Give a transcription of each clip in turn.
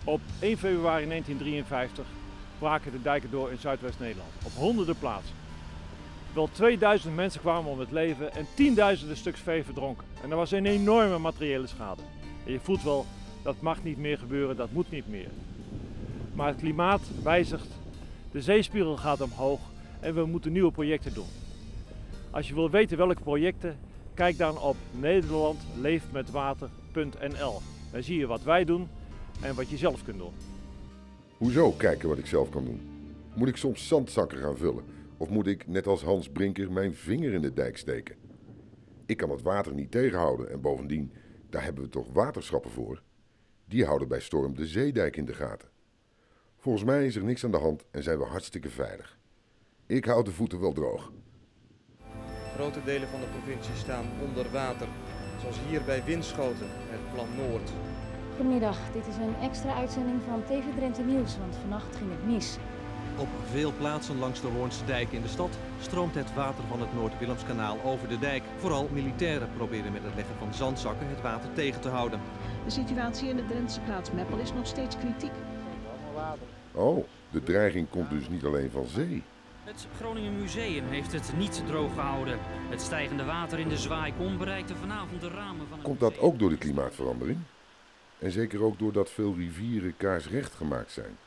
Op 1 februari 1953 braken de dijken door in Zuidwest-Nederland, op honderden plaatsen. Wel 2000 mensen kwamen om het leven en tienduizenden stuks vee verdronken. En er was een enorme materiële schade. En je voelt wel, dat mag niet meer gebeuren, dat moet niet meer. Maar het klimaat wijzigt, de zeespiegel gaat omhoog en we moeten nieuwe projecten doen. Als je wil weten welke projecten, kijk dan op nederlandleeftmetwater.nl. Daar zie je wat wij doen en wat je zelf kunt doen. Hoezo kijken wat ik zelf kan doen? Moet ik soms zandzakken gaan vullen? Of moet ik, net als Hans Brinker, mijn vinger in de dijk steken? Ik kan het water niet tegenhouden en bovendien, daar hebben we toch waterschappen voor? Die houden bij storm de zeedijk in de gaten. Volgens mij is er niks aan de hand en zijn we hartstikke veilig. Ik houd de voeten wel droog. Grote delen van de provincie staan onder water, zoals hier bij Winschoten, het Plan Noord. Goedemiddag, dit is een extra uitzending van TV Drenthe Nieuws, want vannacht ging het mis. Op veel plaatsen langs de Hoornse dijk in de stad stroomt het water van het Noord-Willemskanaal over de dijk. Vooral militairen proberen met het leggen van zandzakken het water tegen te houden. De situatie in de Drentse plaats Meppel is nog steeds kritiek. Oh, de dreiging komt dus niet alleen van zee. Het Groningen Museum heeft het niet droog gehouden. Het stijgende water in de Zwaaikom bereikte vanavond de ramen van het Komt dat ook door de klimaatverandering? En zeker ook doordat veel rivieren kaarsrecht gemaakt zijn.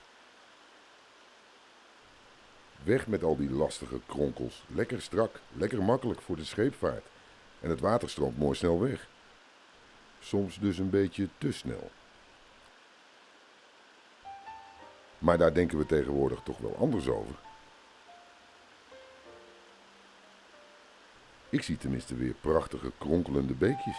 Weg met al die lastige kronkels. Lekker strak, lekker makkelijk voor de scheepvaart. En het water stroomt mooi snel weg. Soms dus een beetje te snel. Maar daar denken we tegenwoordig toch wel anders over. Ik zie tenminste weer prachtige kronkelende beekjes.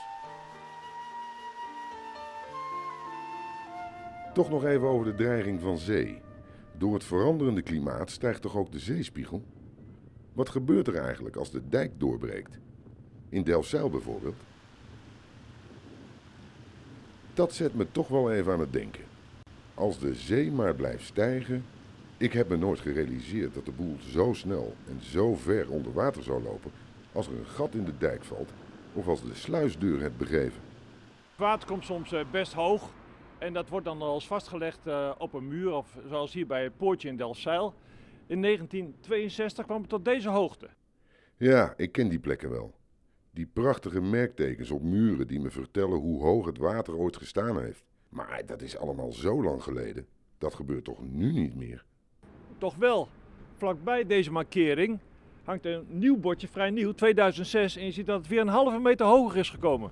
Toch nog even over de dreiging van zee. Door het veranderende klimaat stijgt toch ook de zeespiegel? Wat gebeurt er eigenlijk als de dijk doorbreekt? In Delfzijl bijvoorbeeld. Dat zet me toch wel even aan het denken. Als de zee maar blijft stijgen... Ik heb me nooit gerealiseerd dat de boel zo snel en zo ver onder water zou lopen... als er een gat in de dijk valt of als de sluisdeur het begeven. Het water komt soms best hoog en dat wordt dan als vastgelegd op een muur, of zoals hier bij het poortje in Delfzijl. In 1962 kwam het tot deze hoogte. Ja, ik ken die plekken wel. Die prachtige merktekens op muren die me vertellen hoe hoog het water ooit gestaan heeft. Maar dat is allemaal zo lang geleden. Dat gebeurt toch nu niet meer? Toch wel, vlakbij deze markering hangt een nieuw bordje, vrij nieuw, 2006. En je ziet dat het weer een halve meter hoger is gekomen.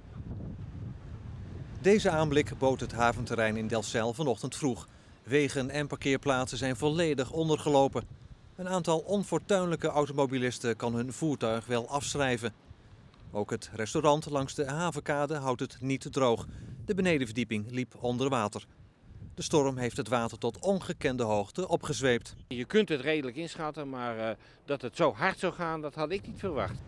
Deze aanblik bood het haventerrein in Delfzijl vanochtend vroeg. Wegen en parkeerplaatsen zijn volledig ondergelopen. Een aantal onfortuinlijke automobilisten kan hun voertuig wel afschrijven. Ook het restaurant langs de havenkade houdt het niet droog. De benedenverdieping liep onder water. De storm heeft het water tot ongekende hoogte opgezweept. Je kunt het redelijk inschatten, maar dat het zo hard zou gaan, dat had ik niet verwacht.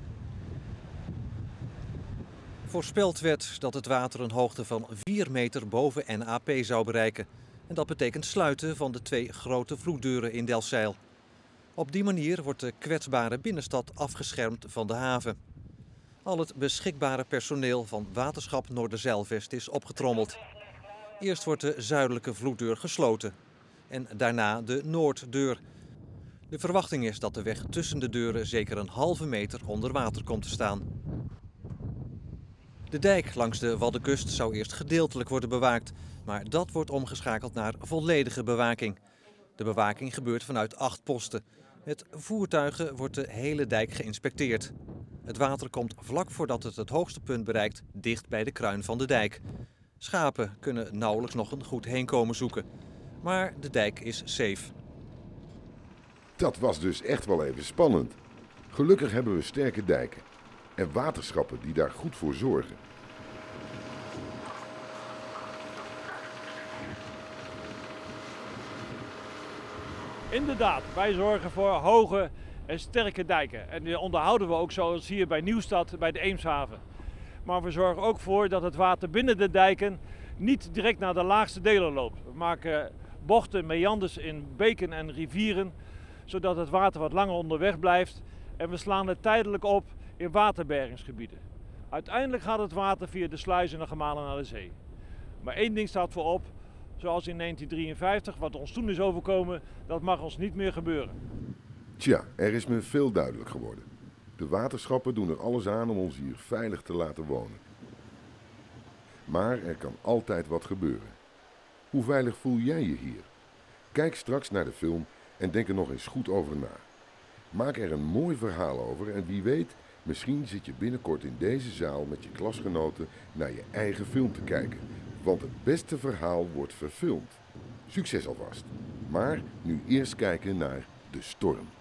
Voorspeld werd dat het water een hoogte van 4 meter boven NAP zou bereiken. En dat betekent sluiten van de 2 grote vloeddeuren in Delfzijl. Op die manier wordt de kwetsbare binnenstad afgeschermd van de haven. Al het beschikbare personeel van Waterschap Noorderzijlvest is opgetrommeld. Eerst wordt de zuidelijke vloeddeur gesloten en daarna de Noorddeur. De verwachting is dat de weg tussen de deuren zeker een halve meter onder water komt te staan. De dijk langs de Waddenkust zou eerst gedeeltelijk worden bewaakt, maar dat wordt omgeschakeld naar volledige bewaking. De bewaking gebeurt vanuit 8 posten. Met voertuigen wordt de hele dijk geïnspecteerd. Het water komt vlak voordat het het hoogste punt bereikt, dicht bij de kruin van de dijk. Schapen kunnen nauwelijks nog een goed heenkomen zoeken. Maar de dijk is safe. Dat was dus echt wel even spannend. Gelukkig hebben we sterke dijken en waterschappen die daar goed voor zorgen. Inderdaad, wij zorgen voor hoge en sterke dijken. En die onderhouden we ook zoals hier bij Nieuwstad, bij de Eemshaven. Maar we zorgen ook voor dat het water binnen de dijken niet direct naar de laagste delen loopt. We maken bochten, meanders in beken en rivieren, zodat het water wat langer onderweg blijft. En we slaan het tijdelijk op in waterbergingsgebieden. Uiteindelijk gaat het water via de sluizen en de gemalen naar de zee. Maar één ding staat voorop, zoals in 1953, wat ons toen is overkomen, dat mag ons niet meer gebeuren. Tja, er is me veel duidelijk geworden. De waterschappen doen er alles aan om ons hier veilig te laten wonen. Maar er kan altijd wat gebeuren. Hoe veilig voel jij je hier? Kijk straks naar de film en denk er nog eens goed over na. Maak er een mooi verhaal over en wie weet, misschien zit je binnenkort in deze zaal met je klasgenoten naar je eigen film te kijken. Want het beste verhaal wordt verfilmd. Succes alvast. Maar nu eerst kijken naar De Storm.